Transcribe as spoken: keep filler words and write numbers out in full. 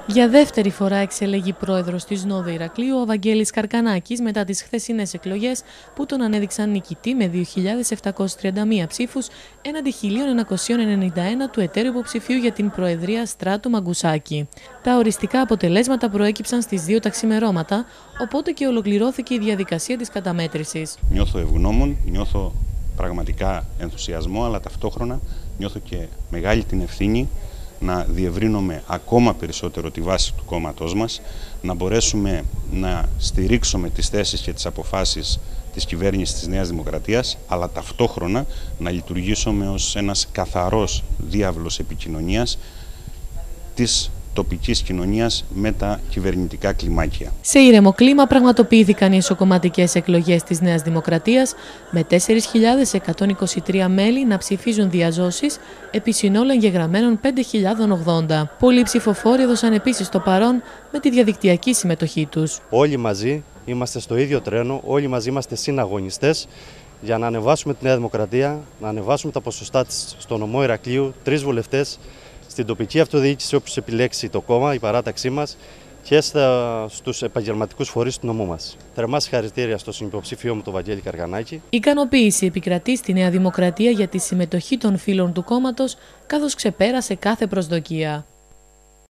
Για δεύτερη φορά εξελέγει πρόεδρος της Νόδο Ηρακλείου ο Βαγγέλης Καρκανάκης μετά τις χθεσινές εκλογές που τον ανέδειξαν νικητή με δύο χιλιάδες επτακόσιες τριάντα μία ψήφους έναντι χίλια εννιακόσια ενενήντα ένα του εταίρου υποψηφίου για την Προεδρία Στράτου Μαγκουσάκη. Τα οριστικά αποτελέσματα προέκυψαν στις δύο τα ξημερώματα, οπότε και ολοκληρώθηκε η διαδικασία της καταμέτρησης. Νιώθω ευγνώμων, νιώθω πραγματικά ενθουσιασμό, αλλά ταυτόχρονα νιώθω και μεγάλη την ευθύνη να διευρύνουμε ακόμα περισσότερο τη βάση του κόμματός μας, να μπορέσουμε να στηρίξουμε τις θέσεις και τις αποφάσεις της κυβέρνησης της Νέας Δημοκρατίας, αλλά ταυτόχρονα να λειτουργήσουμε ως ένας καθαρός διάβλος επικοινωνίας της τοπικής κοινωνίας με τα κυβερνητικά κλιμάκια. Σε ήρεμο κλίμα πραγματοποιήθηκαν οι εσωκομματικές εκλογές της Νέας Δημοκρατίας με τέσσερις χιλιάδες εκατόν είκοσι τρία μέλη να ψηφίζουν διαζώσεις επί συνόλου εγγεγραμμένων πέντε χιλιάδες ογδόντα. Πολλοί ψηφοφόροι έδωσαν επίσης το παρόν με τη διαδικτυακή συμμετοχή τους. Όλοι μαζί είμαστε στο ίδιο τρένο, όλοι μαζί είμαστε συναγωνιστές για να ανεβάσουμε τη Νέα Δημοκρατία, να ανεβάσουμε τα ποσοστά της στο νομό Ηρακλείου, τρεις βουλευτές, στην τοπική αυτοδιοίκηση όπως επιλέξει το κόμμα, η παράταξή μας, και στα, στους επαγγελματικούς φορείς του νομού μας. Θερμά συγχαρητήρια στο συνυποψήφιό μου, τον Βαγγέλη Καρκανάκη. Η ικανοποίηση επικρατεί στη Νέα Δημοκρατία για τη συμμετοχή των φίλων του κόμματος, καθώς ξεπέρασε κάθε προσδοκία.